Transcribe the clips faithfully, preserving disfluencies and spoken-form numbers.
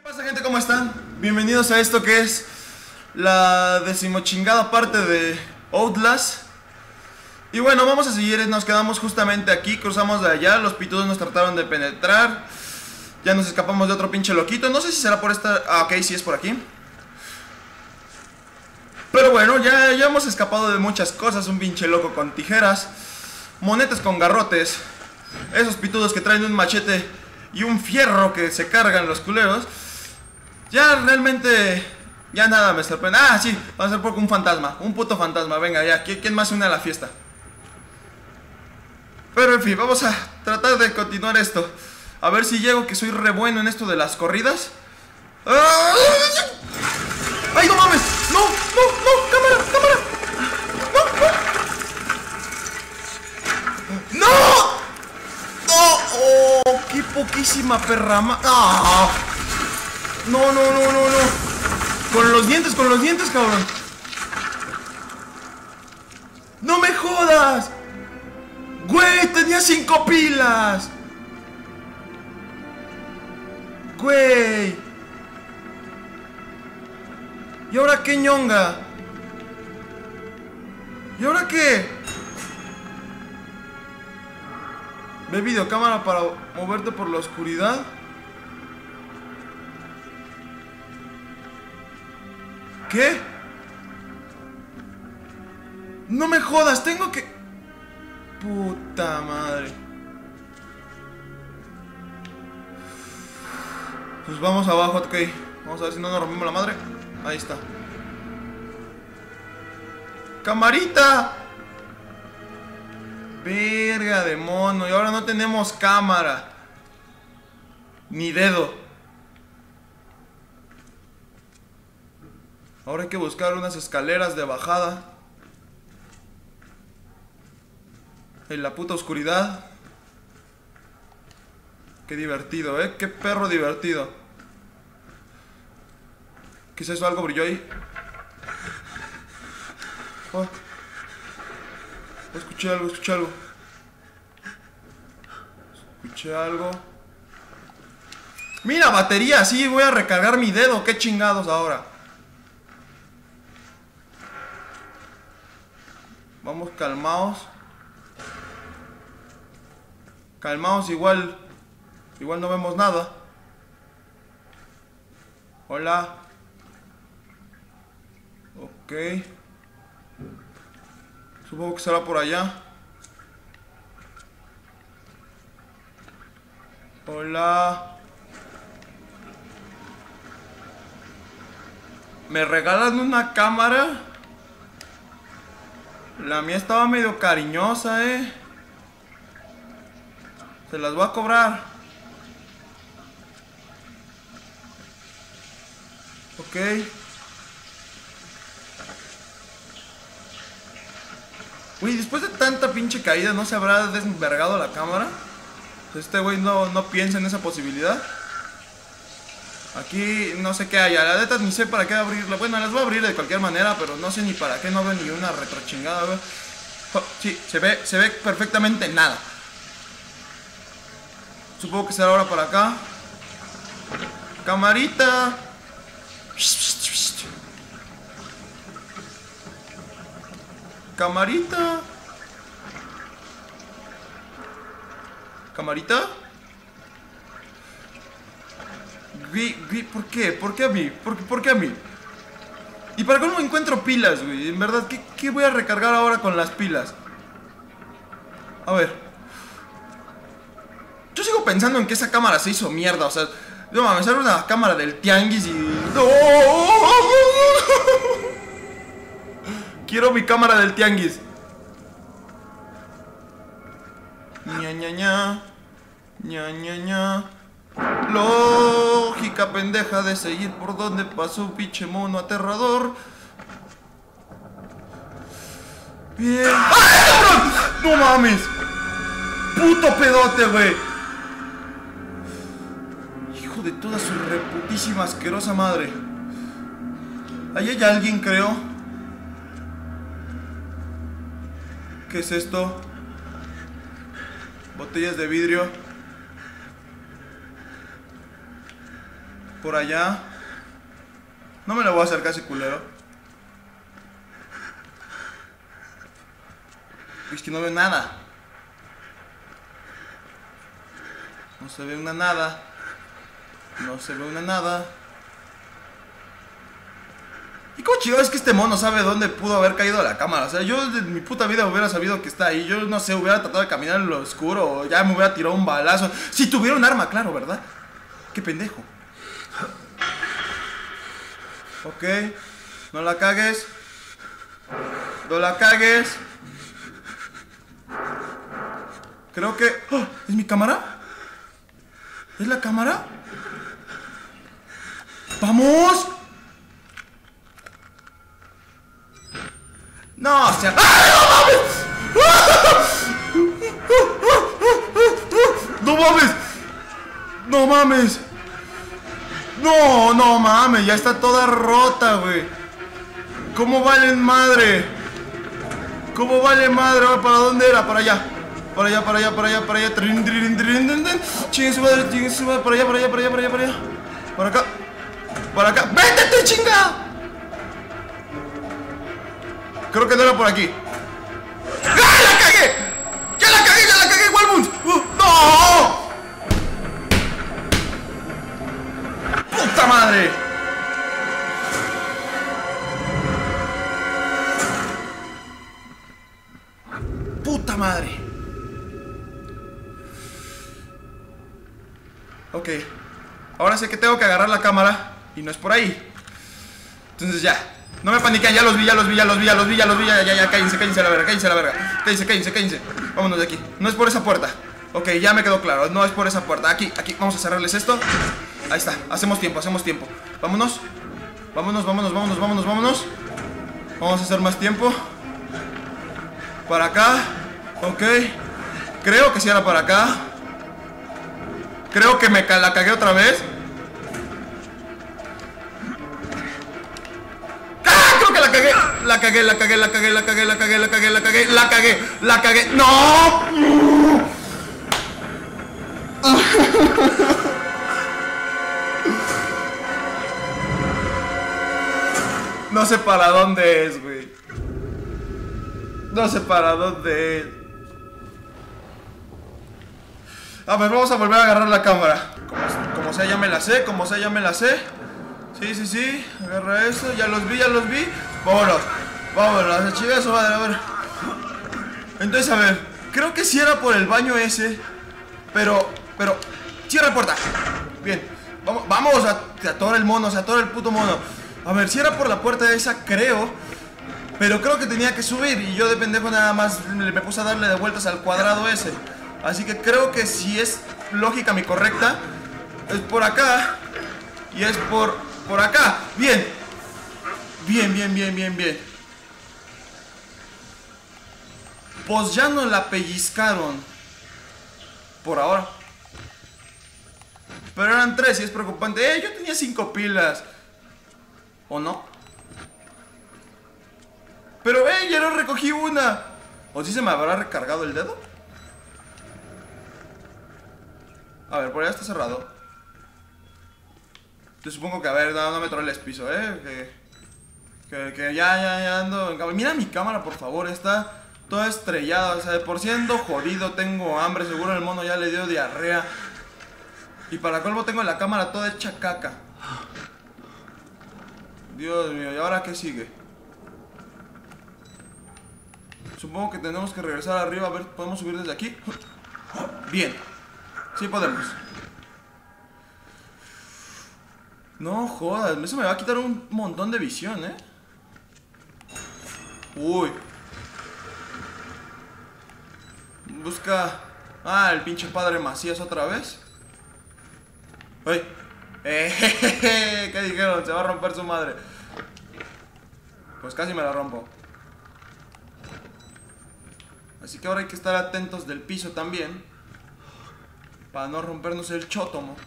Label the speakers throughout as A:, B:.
A: pasa, gente? ¿Cómo están? Bienvenidos a esto que es la decimochingada parte de Outlast. Y bueno, vamos a seguir, nos quedamos justamente aquí, cruzamos de allá, los pitudos nos trataron de penetrar. Ya nos escapamos de otro pinche loquito, no sé si será por esta... Ah, ok, sí es por aquí. Pero bueno, ya, ya hemos escapado de muchas cosas, un pinche loco con tijeras, monetas con garrotes, esos pitudos que traen un machete y un fierro que se cargan los culeros. Ya realmente, ya nada me sorprende. Ah, sí, va a ser porque un fantasma, un puto fantasma, venga ya, ¿quién más se une a la fiesta? Pero en fin, vamos a tratar de continuar esto. A ver si llego, que soy re bueno en esto de las corridas. ¡Ay, no mames! ¡No, no, no! ¡Cámara, cámara! ¡No, no! ¡No! ¡Oh! ¡Qué poquísima perrama! ¡Ah! No, no, no, no, no. Con los dientes, con los dientes, cabrón. ¡No me jodas! ¡Güey! Tenía cinco pilas. Güey. ¿Y ahora qué, ñonga? ¿Y ahora qué? Ve videocámara para moverte por la oscuridad. ¿Qué? No me jodas, tengo que... Puta madre. Pues vamos abajo, ok. Vamos a ver si no nos rompemos la madre. Ahí está. ¡Camarita! Verga de mono. Y ahora no tenemos cámara. Ni dedo. Ahora hay que buscar unas escaleras de bajada. En la puta oscuridad. Qué divertido, eh. Qué perro divertido. ¿Qué es eso? Algo brilló ahí. Oh. Escuché algo, escuché algo. Escuché algo. Mira, batería. Sí, voy a recargar mi dedo. Qué chingados ahora. Vamos calmaos. Calmaos, igual. Igual no vemos nada. Hola. Ok. Supongo que será por allá. Hola. ¿Me regalan una cámara? La mía estaba medio cariñosa, eh. Se las voy a cobrar. Ok. Uy, después de tanta pinche caída, ¿no se habrá desvergado la cámara? Este güey no, no piensa en esa posibilidad. Aquí no sé qué haya. La neta ni sé para qué abrirla. Bueno, las voy a abrir de cualquier manera, pero no sé ni para qué. No veo ni una retrochingada. Oh, sí, se ve, se ve perfectamente nada. Supongo que será ahora para acá. Camarita. Camarita. Camarita. ¿Por qué? ¿Por qué a mí? ¿Por, por qué a mí? ¿Y para cómo encuentro pilas, güey? En verdad, ¿qué, ¿qué voy a recargar ahora con las pilas? A ver. Yo sigo pensando en que esa cámara se hizo mierda, o sea... No mames, era una cámara del tianguis y... ¡No! Quiero mi cámara del tianguis. Ña, ña, ña. Ña, ña, ña. Lógica pendeja de seguir por donde pasó un pinche mono aterrador. Bien. ¡Ay, cabrón! ¡No mames! ¡Puto pedote, güey! Hijo de toda su reputísima asquerosa madre. Ahí hay alguien, creo. ¿Qué es esto? Botellas de vidrio. por allá. No me le voy a acercar a ese culero. Es que no veo nada. No se ve una nada. No se ve una nada. ¿Y cómo chido es que este mono sabe dónde pudo haber caído la cámara? O sea, yo de mi puta vida hubiera sabido que está ahí. Yo no sé, hubiera tratado de caminar en lo oscuro. O ya me hubiera tirado un balazo. Si tuviera un arma, claro, ¿verdad? Qué pendejo. Ok. No la cagues. No la cagues. Creo que... ¡Oh! ¿Es mi cámara? ¿Es la cámara? ¡Vamos! No, o sea... ¡Ay, no mames! ¡No mames! ¡No mames! No, no mames, ya está toda rota, güey. ¿Cómo valen madre? ¿Cómo vale madre? ¿Para dónde era? Para allá. Para allá, para allá, para allá, para allá. Chingue su madre, chingue su madre. Para allá, para allá, para allá, para allá, para allá. Para acá. Para acá. ¡Vétete, chinga! Creo que no era por aquí. ¡Ah, la cagué! ¡Ya la cagué, ya la cagué, Walmund! Uh, ¡No! ¡Puta madre! ¡Puta madre! Ok. Ahora sé que tengo que agarrar la cámara y no es por ahí. Entonces ya. No me paniquen, ya los vi, ya los vi, ya los vi, ya los vi, ya los vi, ya, ya, ya, cállense, cállense a la verga, cállense a la verga. Cállense, cállense, cállense. Vámonos de aquí. No es por esa puerta. Ok, ya me quedó claro, no es por esa puerta. Aquí, aquí, vamos a cerrarles esto. Ahí está, hacemos tiempo, hacemos tiempo. Vámonos. Vámonos, vámonos, vámonos, vámonos, vámonos. Vamos a hacer más tiempo. Para acá. Ok. Creo que sí era para acá. Creo que me la cagué otra vez. La cagué, la cagué, la cagué, la cagué, la cagué, la cagué, la cagué, la cagué, la cagué, la cagué, ¡no! No sé para dónde es, güey. No sé para dónde es. A ver, vamos a volver a agarrar la cámara. Como, como sea, ya me la sé, como sea, ya me la sé. Sí, sí, sí, agarra eso, ya los vi, ya los vi. Vámonos, vámonos, chica su madre, a ver. Entonces, a ver, creo que sí era por el baño ese. Pero, pero, cierra la puerta. Bien, vamos, vamos a, a todo el mono, o sea, a todo el puto mono. A ver, si era por la puerta esa, creo. Pero creo que tenía que subir y yo de pendejo nada más me puse a darle de vueltas al cuadrado ese. Así que creo que si es lógica mi correcta, es por acá y es por... por acá, bien. Bien, bien, bien, bien, bien. Pues ya no la pellizcaron. Por ahora. Pero eran tres y es preocupante. Eh, yo tenía cinco pilas. ¿O no? Pero, eh, ya no recogí una. ¿O si se me habrá recargado el dedo? A ver, por allá está cerrado. Yo supongo que, a ver, no, no me troles piso, eh. Que, que, que ya, ya, ya ando. Mira mi cámara, por favor, está toda estrellada. O sea, de por sí ando jodido, tengo hambre. Seguro el mono ya le dio diarrea. Y para colmo tengo la cámara toda hecha caca. Dios mío, ¿y ahora qué sigue? Supongo que tenemos que regresar arriba. A ver, ¿podemos subir desde aquí? Bien, sí podemos. No jodas, eso me va a quitar un montón de visión, ¿eh? Uy. Busca... Ah, el pinche padre Macías otra vez. ¡Uy! Eh, ¿qué dijeron? Se va a romper su madre. Pues casi me la rompo. Así que ahora hay que estar atentos del piso también, para no rompernos el chótomo.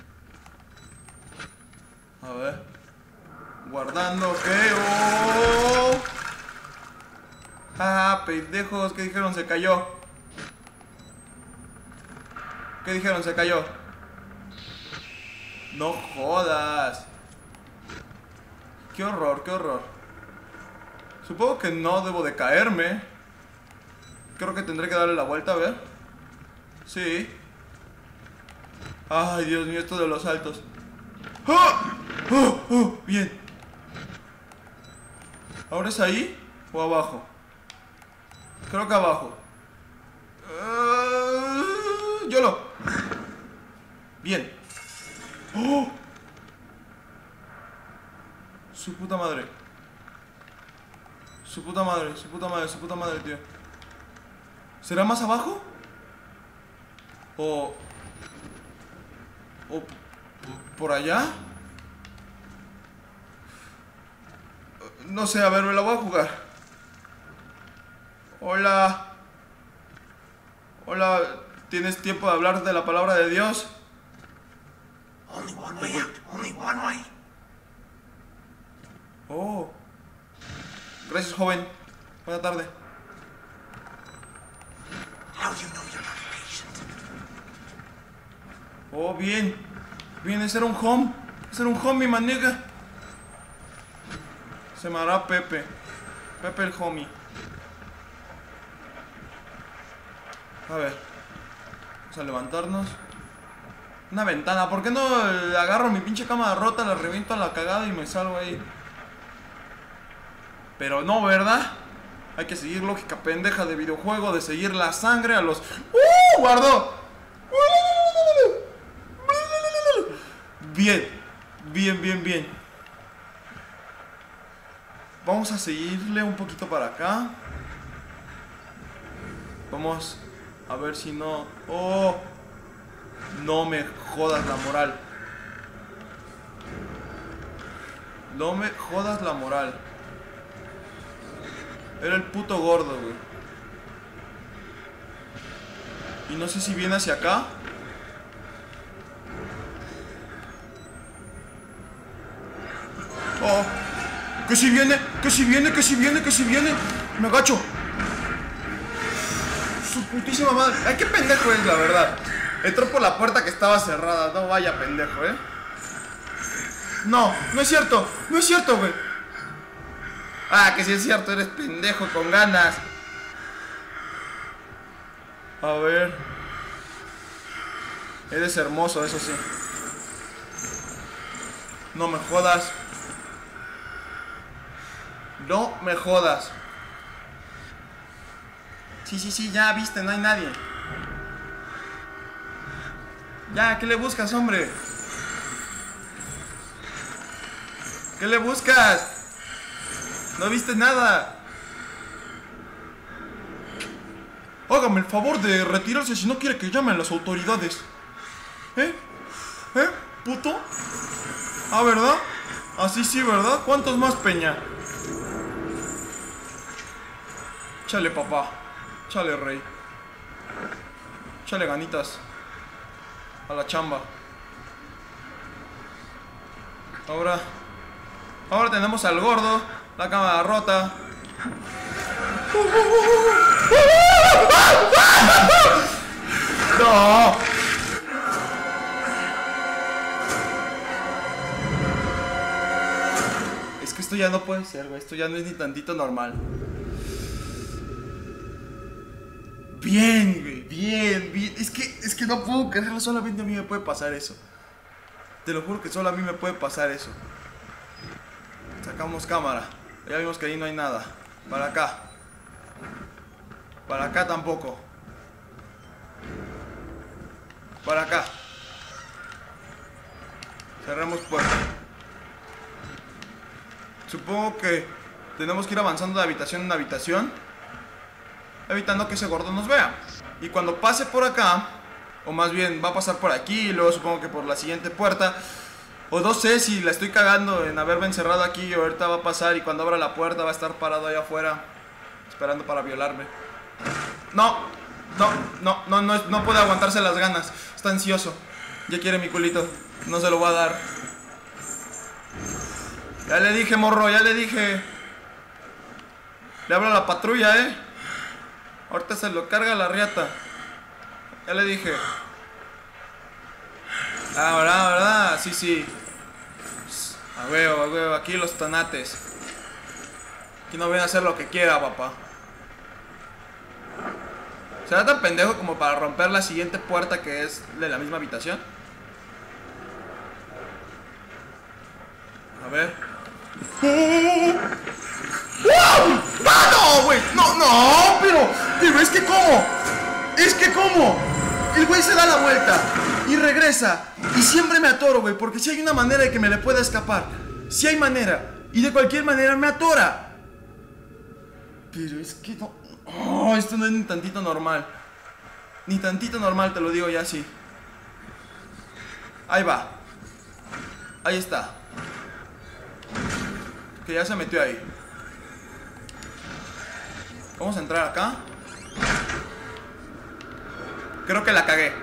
A: A ver. Guardando, ok. Oh. Ah, pendejos. ¿Qué dijeron? Se cayó. ¿Qué dijeron? Se cayó. No jodas. Qué horror, qué horror. Supongo que no debo de caerme. Creo que tendré que darle la vuelta, a ver. Sí. Ay, Dios mío, esto de los saltos. ¡Oh! ¡Oh! ¡Oh! Bien. ¿Ahora es ahí o abajo? Creo que abajo. Uh, ¡Yolo! Bien. ¡Oh! Su puta madre. Su puta madre, su puta madre, su puta madre, tío. ¿Será más abajo? ¿O... o por allá? No sé, a ver, me la voy a jugar. Hola. Hola, ¿tienes tiempo de hablar de la palabra de Dios?
B: Only one way out, only one way.
A: Oh. Gracias, joven. Buena tarde.
B: How do you know you're not patient?
A: Oh, bien. Bien, ese era un home. Ese era un homie, maniga. Se llamará Pepe. Pepe el homie. A ver. Vamos a levantarnos. Una ventana. ¿Por qué no agarro mi pinche cama rota, la reviento a la cagada y me salgo ahí? Pero no, ¿verdad? Hay que seguir lógica pendeja de videojuego, de seguir la sangre a los... ¡Uh! ¡Guardó! Bien. Bien, bien, bien. Vamos a seguirle un poquito para acá. Vamos a ver si no... ¡Oh! No me jodas la moral. No me jodas la moral. Era el puto gordo, güey. Y no sé si viene hacia acá. Oh. Que si viene, que si viene, que si viene, que si viene. Me agacho. Su putísima madre. Ay, qué pendejo es, la verdad. Entró por la puerta que estaba cerrada. No vaya pendejo, eh. No, no es cierto. No es cierto, güey. Ah, que sí es cierto. Eres pendejo con ganas. A ver. Eres hermoso, eso sí. No me jodas. No me jodas. Sí, sí, sí, ya viste, no hay nadie. Ya, ¿qué le buscas, hombre? ¿Qué le buscas? No viste nada. Hágame el favor de retirarse si no quiere que llamen las autoridades. ¿Eh? ¿Eh? ¿Puto? Ah, ¿verdad? Así sí, ¿verdad? ¿Cuántos más, Peña? Chale, papá. Chale, rey. Chale, ganitas. A la chamba. Ahora... Ahora tenemos al gordo. La cámara rota. ¡No! Es que esto ya no puede ser, güey. Esto ya no es ni tantito normal. Bien, güey. Bien, bien. Es que, es que no puedo creerlo. Solamente a mí me puede pasar eso. Te lo juro que solo a mí me puede pasar eso. Sacamos cámara. Ya vimos que ahí no hay nada. Para acá. Para acá tampoco. Para acá. Cerramos puerta. Supongo que tenemos que ir avanzando de habitación en habitación, evitando que ese gordo nos vea. Y cuando pase por acá, o más bien va a pasar por aquí y luego supongo que por la siguiente puerta, o no sé si la estoy cagando en haberme encerrado aquí y ahorita va a pasar y cuando abra la puerta va a estar parado allá afuera esperando para violarme. No, no, no, no, no, no puede aguantarse las ganas. Está ansioso. Ya quiere mi culito. No se lo voy a dar. Ya le dije, morro, ya le dije. Le hablo a la patrulla, eh. Ahorita se lo carga la riata. Ya le dije. Ah, ¿verdad? ¿Verdad? Sí, sí. A huevo, a huevo. Aquí los tanates. Aquí no voy a hacer lo que quiera, papá. ¿Será tan pendejo como para romper la siguiente puerta que es de la misma habitación? A ver. ¡Wow! ¡Ah, no, güey! ¡No, no! Pero, pero es que ¿cómo? Es que ¿cómo? El güey se da la vuelta y regresa. Y siempre me atoro, güey, porque si hay una manera de que me le pueda escapar. Si hay manera. Y de cualquier manera me atora. Pero es que no... Oh, esto no es ni tantito normal. Ni tantito normal, te lo digo ya así. Ahí va. Ahí está. Que ya se metió ahí. Vamos a entrar acá. Creo que la cagué.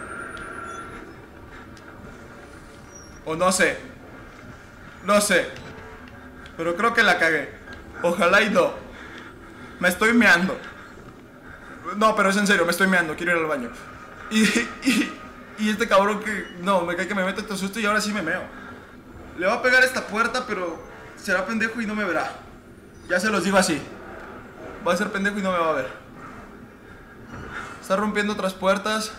A: O no sé. No sé. Pero creo que la cagué. Ojalá y no. Me estoy meando. No, pero es en serio, me estoy meando. Quiero ir al baño. Y, y, y este cabrón que... No, me cae que me mete todo susto y ahora sí me meo. Le va a pegar esta puerta, pero... será pendejo y no me verá. Ya se los digo así. Va a ser pendejo y no me va a ver. Está rompiendo otras puertas.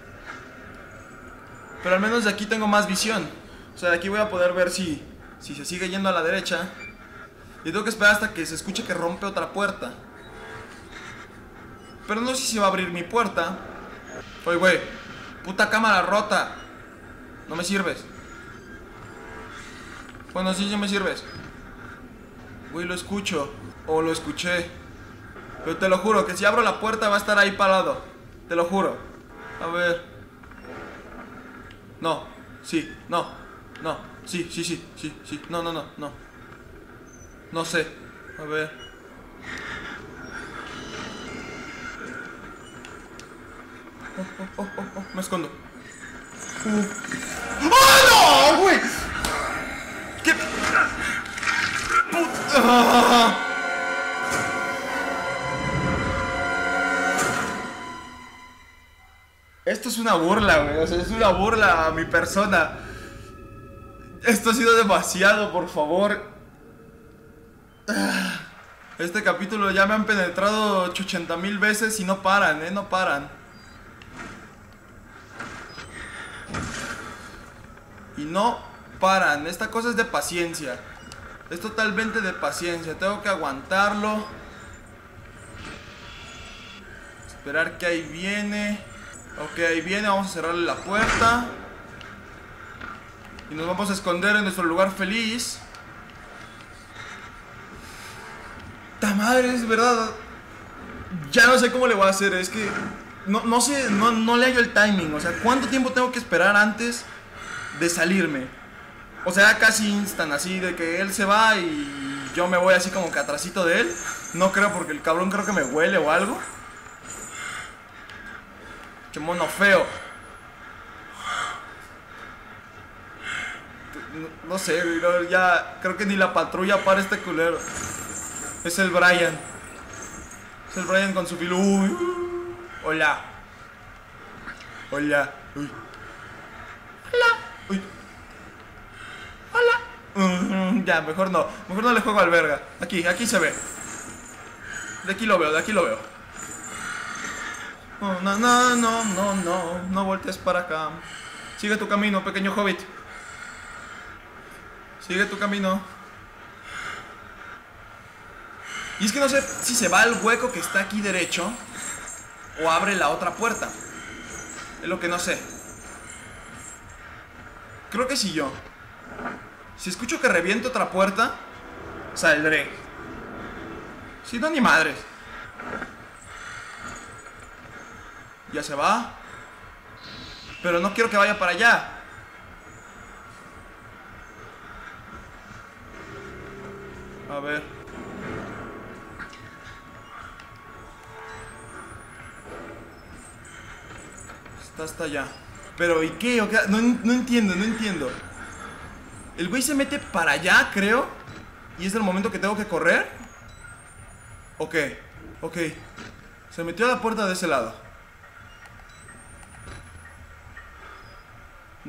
A: Pero al menos de aquí tengo más visión. O sea, de aquí voy a poder ver si, si se sigue yendo a la derecha. Y tengo que esperar hasta que se escuche que rompe otra puerta. Pero no sé si va a abrir mi puerta. Oye, güey. Puta cámara rota. No me sirves. Bueno, sí, sí me sirves. Güey, lo escucho. O lo escuché. Pero te lo juro, que si abro la puerta va a estar ahí parado. Te lo juro. A ver. No. Sí. No. No. Sí, sí, sí. Sí, sí. No, no, no. No. No sé. A ver. Oh, oh, oh, oh, oh. Me escondo. Uh. ¡Oh, no, güey! ¿Qué? Puta. Esto es una burla, güey. O sea, es una burla a mi persona. Esto ha sido demasiado, por favor. Este capítulo ya me han penetrado ochenta mil veces y no paran, eh, no paran. Y no paran. Esta cosa es de paciencia. Es totalmente de paciencia. Tengo que aguantarlo. Esperar que ahí viene. Ok, ahí viene. Vamos a cerrarle la puerta. Y nos vamos a esconder en nuestro lugar feliz. ¡Ta madre! Es verdad. Ya no sé cómo le voy a hacer. Es que no, no sé, no, no le hallo el timing. O sea, ¿cuánto tiempo tengo que esperar antes de salirme? O sea, casi instant, así de que él se va y yo me voy así como que atrasito de él. No creo, porque el cabrón creo que me huele o algo. Qué mono feo. No, no sé, no, ya creo que ni la patrulla para este culero. Es el Brian. Es el Brian con su filo. Uy. Hola. Hola. Uy. Hola. Uy. Hola. Uh, ya, mejor no. Mejor no le juego al verga. Aquí, aquí se ve. De aquí lo veo, de aquí lo veo. Oh, no, no, no, no, no. No voltees para acá. Sigue tu camino, pequeño hobbit. Sigue tu camino. Y es que no sé si se va al hueco que está aquí derecho o abre la otra puerta. Es lo que no sé. Creo que sí yo. Si escucho que reviente otra puerta, saldré. Si no, ni madres. Ya se va. Pero no quiero que vaya para allá. A ver. Está hasta allá. Pero ¿y qué? ¿O qué? No, no entiendo, no entiendo. El güey se mete para allá, creo. Y es el momento que tengo que correr. Ok, ok. Se metió a la puerta de ese lado.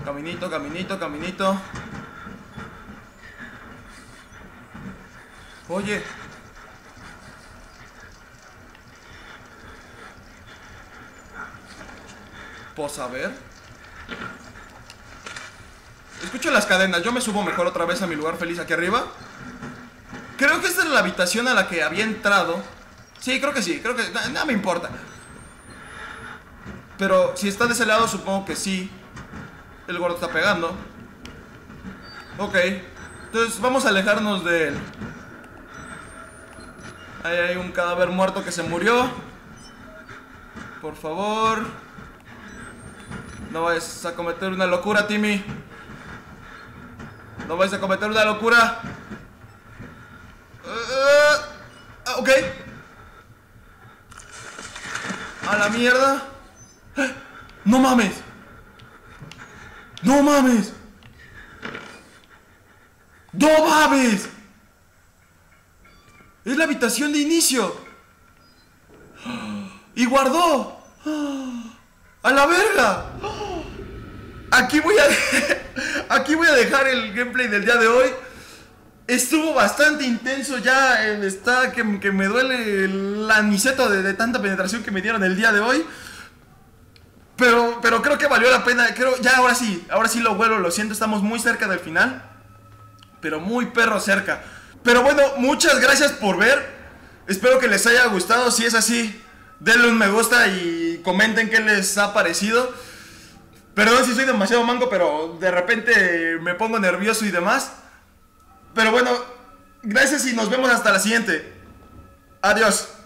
A: Caminito, caminito, caminito. Oye. Pues a ver. Escucho las cadenas. Yo me subo mejor otra vez a mi lugar feliz aquí arriba. Creo que esta es la habitación a la que había entrado. Sí, creo que sí. Creo que... Nada no me importa. Pero si está de ese lado, supongo que sí. El gordo está pegando. Ok. Entonces vamos a alejarnos de él. Ahí hay un cadáver muerto que se murió. Por favor. No vayas a cometer una locura, Timmy. No vayas a cometer una locura. Uh, uh, ok. A la mierda. No mames. No mames. No mames. Es la habitación de inicio. Y guardó. A la verga. Aquí voy a Aquí voy a dejar el gameplay del día de hoy. Estuvo bastante intenso ya. Está que, que me duele el aniceto de, de tanta penetración que me dieron el día de hoy. Pero, pero creo que valió la pena. Creo, ya ahora sí, ahora sí lo vuelo, lo siento, estamos muy cerca del final. Pero muy perro cerca. Pero bueno, muchas gracias por ver. Espero que les haya gustado. Si es así, denle un me gusta y comenten qué les ha parecido. Perdón si soy demasiado manco, pero de repente me pongo nervioso y demás. Pero bueno, gracias y nos vemos hasta la siguiente. Adiós.